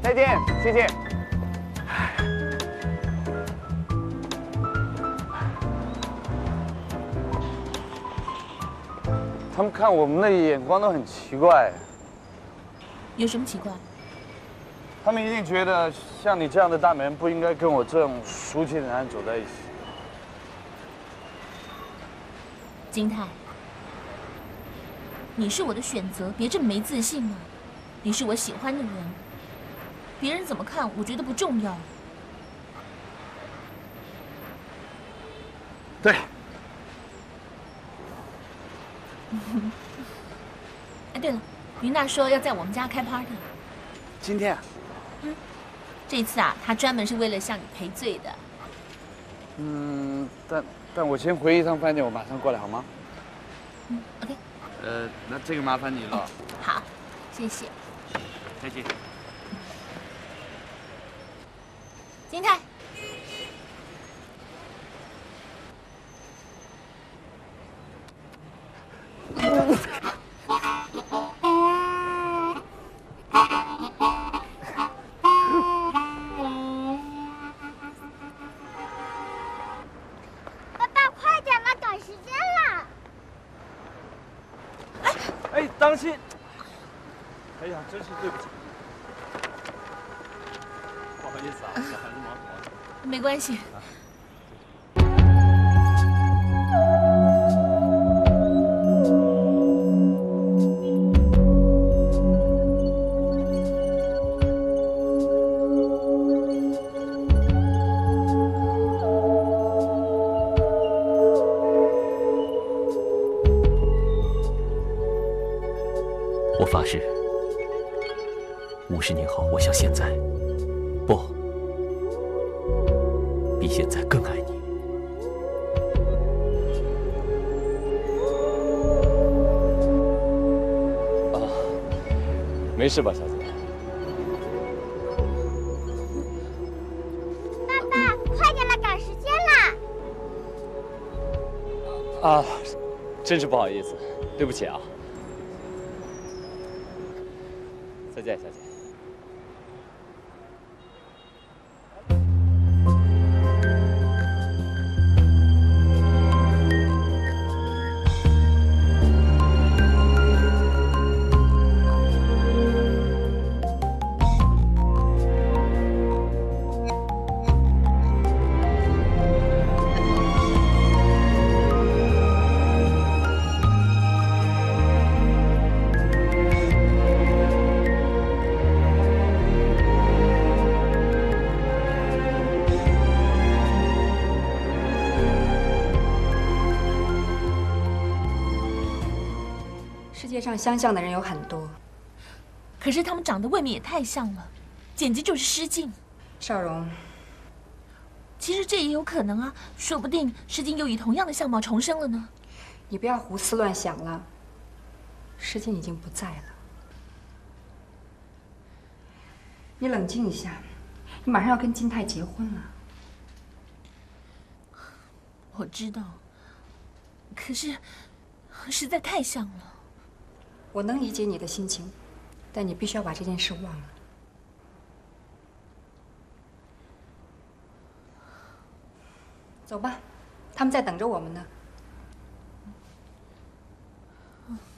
再见，谢谢。他们看我们的眼光都很奇怪。 有什么奇怪？ 他们一定觉得像你这样的大美人不应该跟我这种俗气的男人走在一起。 金泰，你是我的选择，别这么没自信嘛。你是我喜欢的人，别人怎么看，我觉得不重要。 对。 哎，对了，云娜说要在我们家开 party。 今天啊？ 这次啊，她专门是为了向你赔罪的。 但我先回一趟饭店，我马上过来好吗 ？OK。 那这个麻烦你了。 好，谢谢。 再见。 金泰。 爸爸，快点了，赶时间了！ 哎，当心！哎呀，真是对不起，不好意思啊，小孩子忙活。 没关系。 我发誓，50年后我像现在，不，比现在更爱你。 啊，没事吧，小姐？ 爸爸，快点了，赶时间了！ 啊，真是不好意思，对不起啊。再见，小姐。 世界上相像的人有很多， 可是他们长得未免也太像了，简直就是失敬。 少荣， 其实这也有可能啊，说不定诗静又以同样的相貌重生了呢。 你不要胡思乱想了，诗静已经不在了。你冷静一下，你马上要跟金泰结婚了。 我知道，可是实在太像了。 我能理解你的心情，但你必须要把这件事忘了。走吧，他们在等着我们呢。